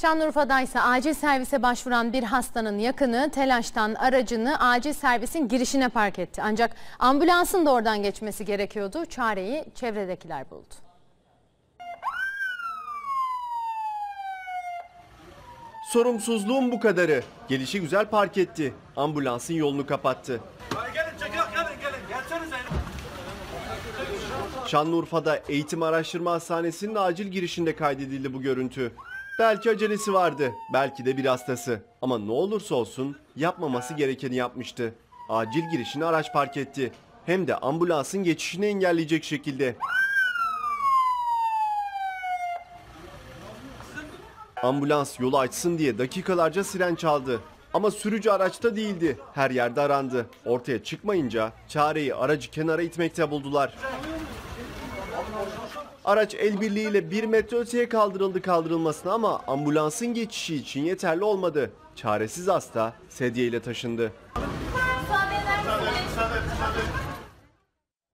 Şanlıurfa'da ise acil servise başvuran bir hastanın yakını telaştan aracını acil servisin girişine park etti. Ancak ambulansın da oradan geçmesi gerekiyordu. Çareyi çevredekiler buldu. Sorumsuzluğun bu kadarı. Gelişi güzel park etti. Ambulansın yolunu kapattı. Şanlıurfa'da Eğitim Araştırma Hastanesi'nin acil girişinde kaydedildi bu görüntü. Belki acelesi vardı, belki de bir hastası. Ama ne olursa olsun yapmaması gerekeni yapmıştı. Acil girişine araç park etti. Hem de ambulansın geçişini engelleyecek şekilde. Ambulans yolu açsın diye dakikalarca siren çaldı. Ama sürücü araçta değildi. Her yerde arandı. Ortaya çıkmayınca çareyi aracı kenara itmekte buldular. Araç el birliğiyle 1 metre öteye kaldırıldı kaldırılmasına ama ambulansın geçişi için yeterli olmadı. Çaresiz hasta sedye ile taşındı.